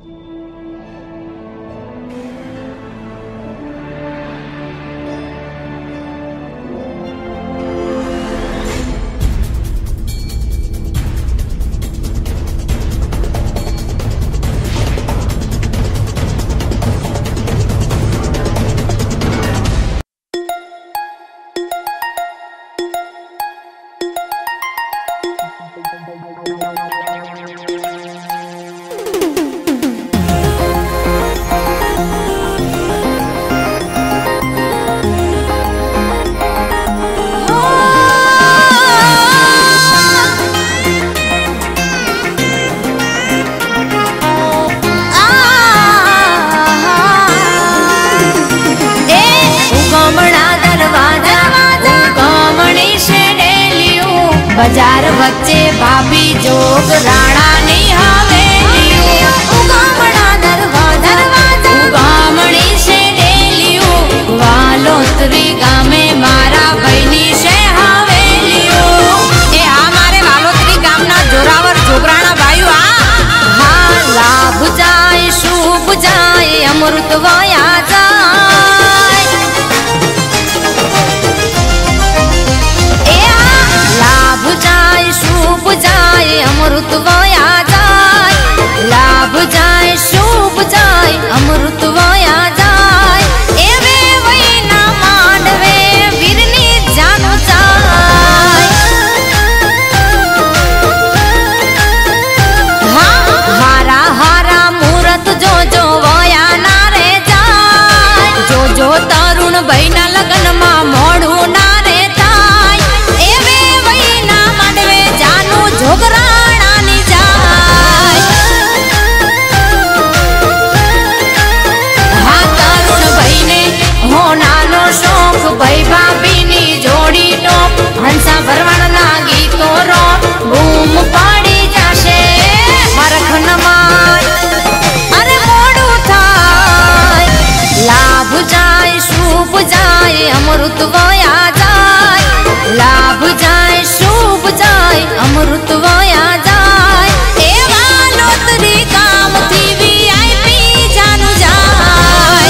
बाजार वच्चे भाभी जोग राणा नी हवेलियो उगामणा दरवाजा उगामणी से डेलियो वालोतरी गामे मारा बहनी से हवेलियो ए हमारे वालोतरी गामना जोरावर जोगराणा भाईयो हाँ लाभ जाए शुभ जाए अमृत वया अमृत वया जाए लाभ जाए शुभ जाए अमृत वया जाए एवे वही ना मांडवे वीरनी जानो जाए हाँ हारा हारा मूरत जो जो वया ना रे जाए जो तरुण भाई ना लगन मा मोड़ू ना रे थाय एवे वही ना मांडवे जानो झोगरा भाई भाभी नी जोड़ी टोप हंसा भरवाण लागी तो रो बूम पाड़ी जाशे मरख नमाय अरे मोड़ू थाय लाभ जाए शुभ जाए अमृत वया जाए लाभ जाए शुभ जाए अमृत वया जाए ए वालोतरी काम थी वीआईपी जानू जाए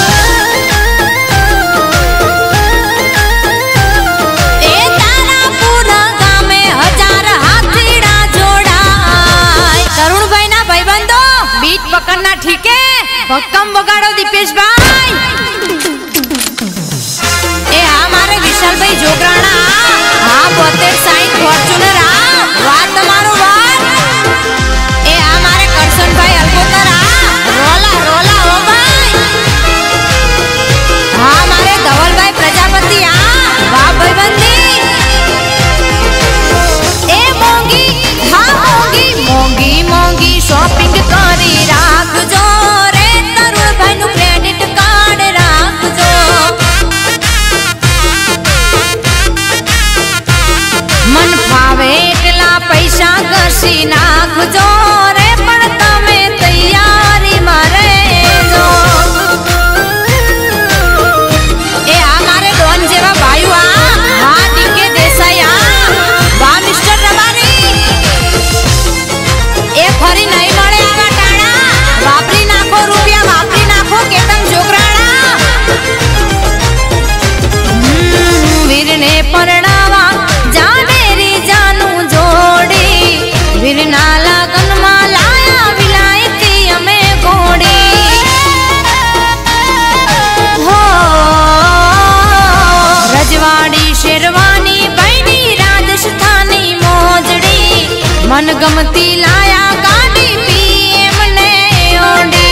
पकड़ना ठीक है भक्कम बगाड़ो दीपेश भाई ए हमारे विशाल भाई जोगराणा हाँ 72 साइड फॉर्च्यूनर वाह तुम्हारो बात ए हमारे करसन भाई अलगोतर रोला रोला हो भाई हाँ हमारे धवल भाई प्रजापति वाह भाई बंदी ए मोंगी हाँ मोंगी मोंगी मोंगी शॉपिंग करी राखजो रे तरुण भाई नु क्रेडिट कार्ड राखजो मन फावे એટલા પૈસા ઘસી નાખજો રે પણ તમે તૈયારી મારે જો એ અમારે ડોન જેવા ભાઈઓ હા ડીકે દેસાઈ વાહ મિસ્ટર રબારી એ ફરી નહીં મળે આવા ટાણા વાપરી નાખો રૂપિયા વાપરી નાખો કેતન જોગરાણા વીરને પરણાવા જાનેરી જાનું જોડી વીરના લગનમાં લાયા વિલાયતી અમે ઘોડી હો રજવાડી શેરવાની બહેની રાજસ્થાની મોજડી मनगमती लाया गाड़ी पीएम ने ओडी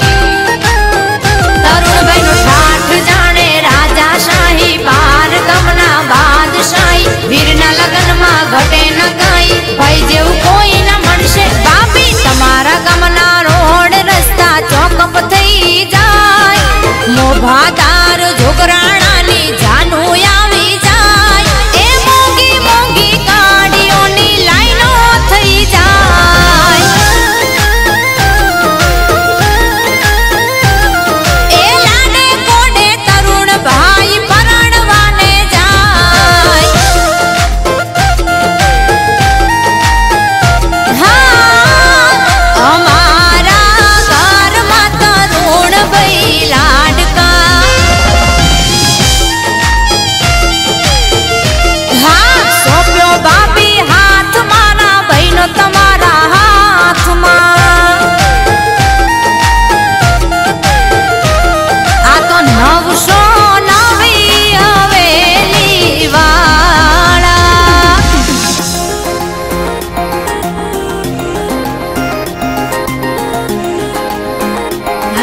तरुण भाई नु ठाठ जाने राजा शाही बार गमना बादशाही वीरना लगन मा घटे न गई भाई जेव कोई न मनसे बाबी तमारा गमना रोड रस्ता चौकप थई जाय मोभादार जोगराणा नी जानू आवी जाय ए मोंगी मोंगी गाड़ियों नी लाइनो थई जाय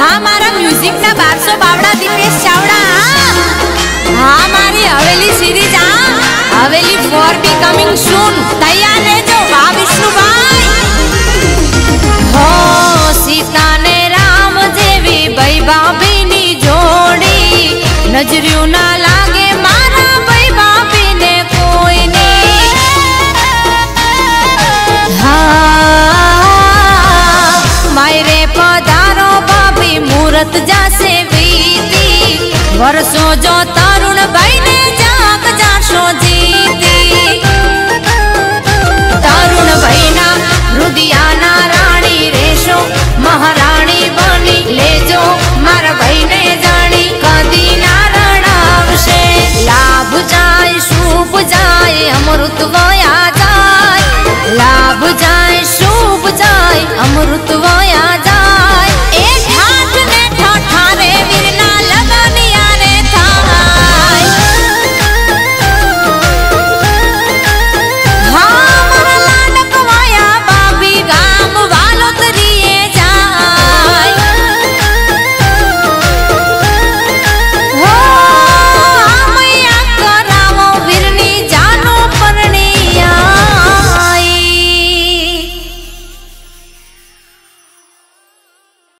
हाँ मारा म्यूजिक ना 1200 बावड़ा दीपेश चावड़ा। हाँ मारी हवेली सीरीज हवेली 4 भी कमिंग सून। तैयार रहजो वाह विष्णु भाई। हो सीता ने राम जेवी भाई भाभी नी जोड़ी नजरियों ना लागे मारा भाई भाभी ने कोई नहीं। हाँ मायरे पधारो भाभी मूरत जासे वीती वर्षों जो तरुण भाई ने जाग जाशो जी।